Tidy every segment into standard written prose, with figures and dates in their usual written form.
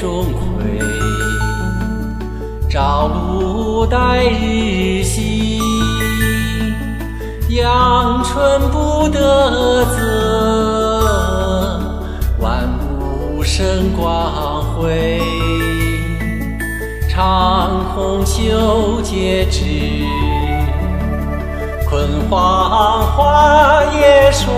钟馗，朝露待日晞，阳春布德泽，万物生光辉。长空修节制，坤煌花叶衰。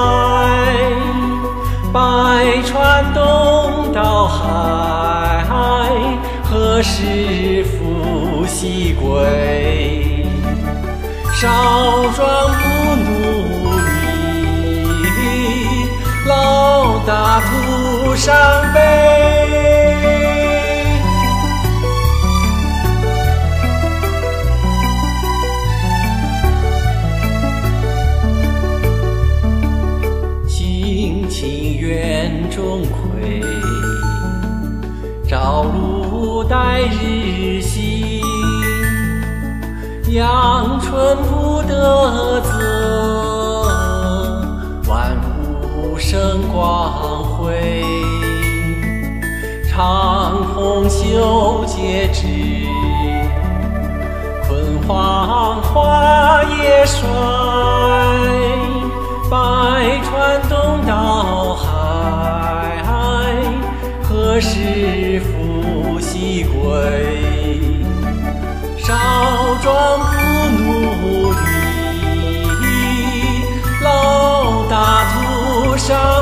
百川东到海，何时复西归？少壮不努力，老大徒伤悲。园钟馗，朝露待日晞，阳春布德泽，万物生光辉。长空修节制，坤煌花叶衰。百川东到海，何时复西归？少壮不努力，老大徒伤